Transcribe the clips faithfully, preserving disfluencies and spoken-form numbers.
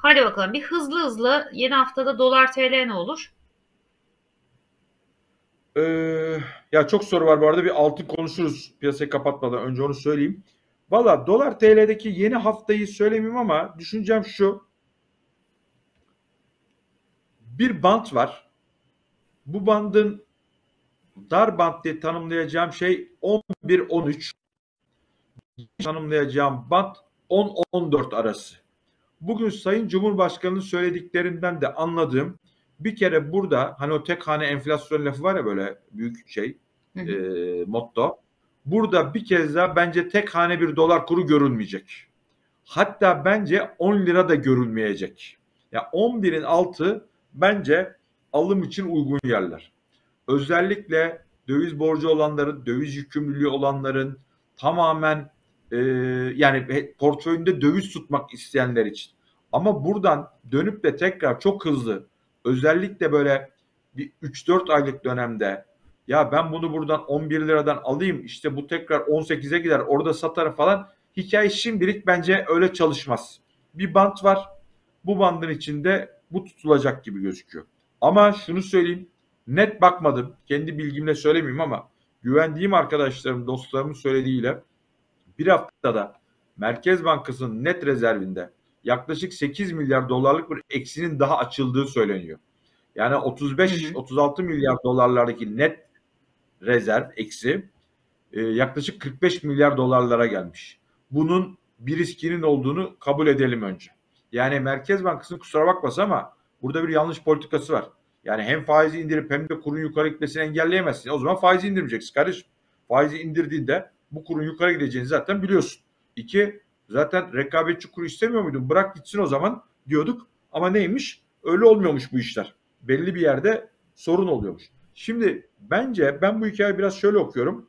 Hadi bakalım bir hızlı hızlı yeni haftada dolar T L ne olur? Ee, Ya çok soru var bu arada. Bir altın konuşuruz piyasayı kapatmadan. Önce onu söyleyeyim. Valla dolar T L'deki yeni haftayı söylemeyeyim ama düşüncem şu. Bir bant var. Bu bandın dar bant diye tanımlayacağım şey on bir on üç. Tanımlayacağım bant on on dört arası. Bugün Sayın Cumhurbaşkanı'nın söylediklerinden de anladığım bir kere burada hani o tek hane enflasyon lafı var ya böyle büyük şey Hı e, hı. motto. Burada bir kez daha bence tek hane bir dolar kuru görülmeyecek. Hatta bence on lira da görülmeyecek. Ya on birin altı bence alım için uygun yerler. Özellikle döviz borcu olanların, döviz yükümlülüğü olanların tamamen e, yani portföyünde döviz tutmak isteyenler için. Ama buradan dönüp de tekrar çok hızlı özellikle böyle bir üç dört aylık dönemde ya ben bunu buradan on bir liradan alayım işte bu tekrar on sekize gider orada satarım falan hikaye şimdilik bence öyle çalışmaz. Bir bant var. Bu bandın içinde bu tutulacak gibi gözüküyor. Ama şunu söyleyeyim. Net bakmadım. Kendi bilgimle söylemeyeyim ama güvendiğim arkadaşlarım, dostlarımın söylediğiyle bir haftada Merkez Bankası'nın net rezervinde yaklaşık sekiz milyar dolarlık bir eksinin daha açıldığı söyleniyor. Yani Hı hı. otuz beş otuz altı milyar dolarlardaki net rezerv eksi e, yaklaşık kırk beş milyar dolarlara gelmiş. Bunun bir riskinin olduğunu kabul edelim önce. Yani Merkez Bankası'nın kusura bakmasın ama burada bir yanlış politikası var. Yani hem faizi indirip hem de kurun yukarı gitmesini engelleyemezsin. O zaman faizi indirmeyeceksin kardeşim. Faizi indirdiğinde bu kurun yukarı gideceğini zaten biliyorsun. İki, zaten rekabetçi kuru istemiyor muydun? Bırak gitsin o zaman diyorduk. Ama neymiş? Öyle olmuyormuş bu işler. Belli bir yerde sorun oluyormuş. Şimdi bence ben bu hikayeyi biraz şöyle okuyorum.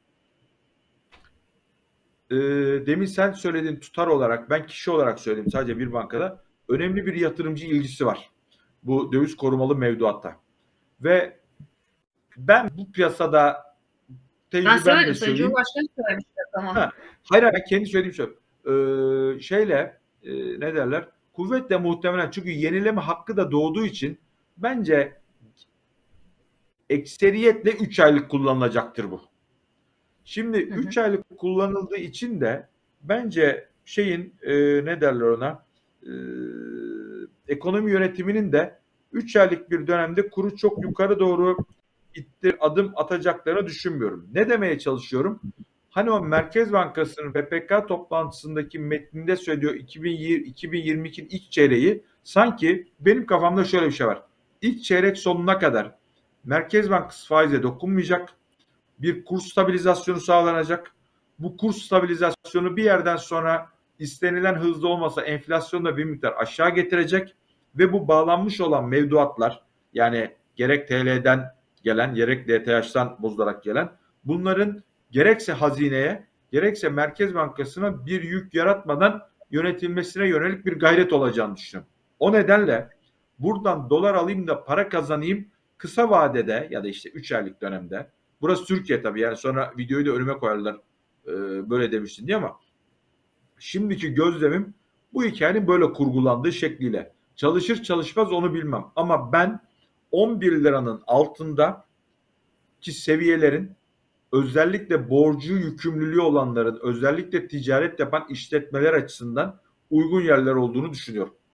e, Demin sen söylediğin tutar olarak ben kişi olarak söyleyeyim sadece bir bankada önemli bir yatırımcı ilgisi var. Bu döviz korumalı mevduatta. Ve ben bu piyasada Ben tecrübemle söylemedim. Sayın söyleyeyim. Cumhurbaşkanı söylemiş ama. Ha, hayır hayır kendi söylediğim şey. Ee, şeyle e, ne derler? Kuvvetle muhtemelen çünkü yenileme hakkı da doğduğu için bence ekseriyetle üç aylık kullanılacaktır bu. Şimdi Hı hı. üç aylık kullanıldığı için de bence şeyin e, ne derler ona e, ekonomi yönetiminin de üç aylık bir dönemde kuru çok yukarı doğru ittir adım atacaklarını düşünmüyorum. Ne demeye çalışıyorum? Hani o Merkez Bankası'nın P P K toplantısındaki metninde söylüyor iki bin yirmi, iki bin yirmi ikinin ilk çeyreği sanki benim kafamda şöyle bir şey var. İlk çeyrek sonuna kadar Merkez Bankası faize dokunmayacak bir kur stabilizasyonu sağlanacak. Bu kur stabilizasyonu bir yerden sonra istenilen hızda olmasa enflasyonu da bir miktar aşağı getirecek ve bu bağlanmış olan mevduatlar yani gerek T L'den gelen gerek D T H'tan bozularak gelen bunların gerekse hazineye gerekse Merkez Bankası'na bir yük yaratmadan yönetilmesine yönelik bir gayret olacağını düşünüyorum. O nedenle buradan dolar alayım da para kazanayım kısa vadede ya da işte üç aylık dönemde. Burası Türkiye tabii yani sonra videoyu da önüme koyarlar e, böyle demiştin diye ama şimdiki gözlemim bu hikayenin böyle kurgulandığı şekliyle. Çalışır çalışmaz onu bilmem ama ben on bir liranın altındaki seviyelerin özellikle borcu yükümlülüğü olanların özellikle ticaret yapan işletmeler açısından uygun yerler olduğunu düşünüyorum.